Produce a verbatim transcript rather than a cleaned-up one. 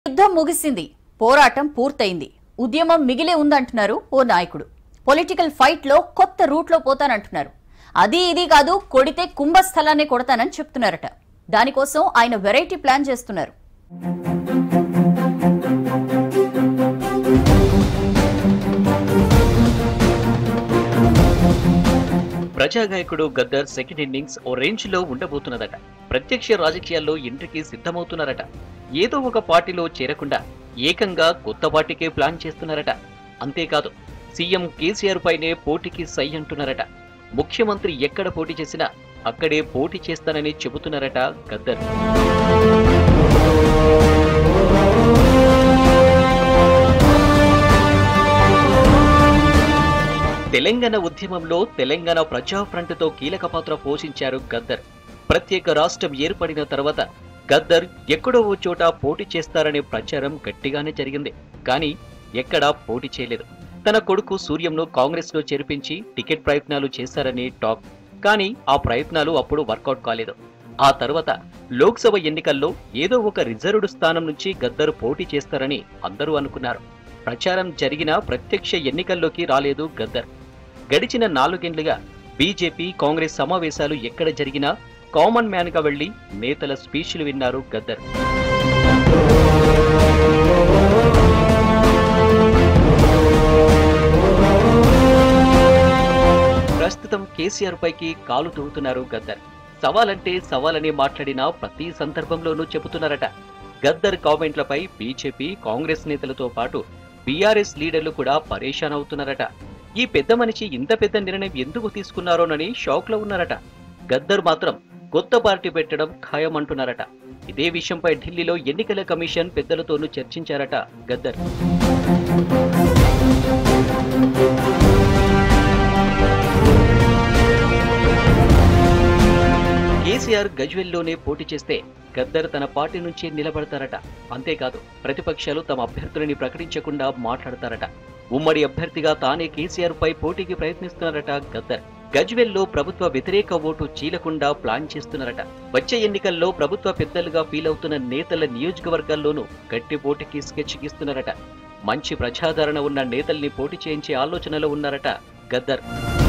యుద్ధం ముగిసింది, పోరాటం పూర్తయింది, ఉద్యమం మిగిలే ఉందంటున్నారు ఓ నాయకుడు. పొలిటికల్ ఫైట్ లో కొత్త రూట్ లో పోతానంటున్నారు. అది ఇది కాదు, కొడితే కుంభస్థలాన్ని కొడతానని చెప్తున్నారట. దానికోసం ఆయన వెరైటీ ప్లాన్ చేస్తున్నారు. ప్రజాగాయకుడు గద్దర్ సెకండ్ ఇన్నింగ్స్ ఓ రేంజ్ లో ఉండబోతున్నదట. ప్రత్యక్ష రాజకీయాల్లో ఎంట్రీకి సిద్ధమవుతున్నారట. ఏదో ఒక పార్టీలో చేరకుండా ఏకంగా కొత్త పార్టీకే ప్లాన్ చేస్తున్నారట. అంతేకాదు, సీఎం కేసీఆర్ పైనే పోటీకి సై అంటున్నారట. ముఖ్యమంత్రి ఎక్కడ పోటీ చేసినా అక్కడే పోటీ చేస్తానని చెబుతున్నారట గద్దర్. తెలంగాణ ఉద్యమంలో తెలంగాణ ప్రజా ఫ్రంట్తో కీలక పాత్ర పోషించారు గద్దర్. ప్రత్యేక రాష్ట్రం ఏర్పడిన తర్వాత గద్దర్ ఎక్కడో ఓ చోట పోటీ చేస్తారనే ప్రచారం గట్టిగానే జరిగింది. కానీ ఎక్కడా పోటీ చేయలేదు. తన కొడుకు సూర్యంను కాంగ్రెస్ లో చేర్పించి టికెట్ ప్రయత్నాలు చేశారని టాక్. కానీ ఆ ప్రయత్నాలు అప్పుడు వర్కౌట్ కాలేదు. ఆ తర్వాత లోక్సభ ఎన్నికల్లో ఏదో ఒక రిజర్వ్డ్ స్థానం నుంచి గద్దర్ పోటీ చేస్తారని అందరూ అనుకున్నారు. ప్రచారం జరిగిన ప్రత్యక్ష ఎన్నికల్లోకి రాలేదు గద్దర్. గడిచిన నాలుగేండ్లుగా బీజేపీ కాంగ్రెస్ సమావేశాలు ఎక్కడ జరిగినా కామన్ మ్యాన్ గా వెళ్లి నేతల స్పీచ్లు విన్నారు గద్దర్. ప్రస్తుతం కేసీఆర్ పైకి కాలు తవ్వుతున్నారు గద్దర్. సవాలంటే సవాలని మాట్లాడిన ప్రతి సందర్భంలోనూ చెబుతున్నారట. గద్దర్ కామెంట్లపై బీజేపీ కాంగ్రెస్ నేతలతో పాటు బీఆర్ఎస్ లీడర్లు కూడా పరేషాన్ అవుతున్నారట. ఈ పెద్ద మనిషి ఇంత పెద్ద నిర్ణయం ఎందుకు తీసుకున్నారోనని షాక్ లో ఉన్నారట. గద్దర్ మాత్రం కొత్త పార్టీ పెట్టడం ఖాయమంటున్నారట. ఇదే విషయంపై ఢిల్లీలో ఎన్నికల కమిషన్ పెద్దలతోనూ చర్చించారట గద్దర్. కేసీఆర్ గజ్వెల్లోనే పోటీ చేస్తే గద్దర్ తన పార్టీ నుంచే నిలబడతారట. అంతేకాదు, ప్రతిపక్షాలు తమ అభ్యర్థులని ప్రకటించకుండా మాట్లాడతారట. ఉమ్మడి అభ్యర్థిగా తానే కేసీఆర్ పై పోటీకి ప్రయత్నిస్తున్నారట గద్దర్. గజ్వెల్లో ప్రభుత్వ వ్యతిరేక ఓటు చీలకుండా ప్లాన్ చేస్తున్నారట. వచ్చే ఎన్నికల్లో ప్రభుత్వ పెద్దలుగా ఫీల్ అవుతున్న నేతల నియోజకవర్గాల్లోనూ గట్టి పోటీకి స్కెచ్ గీస్తున్నారట. మంచి ప్రజాదరణ ఉన్న నేతల్ని పోటీ చేయించే ఆలోచనలో ఉన్నారట గద్దర్.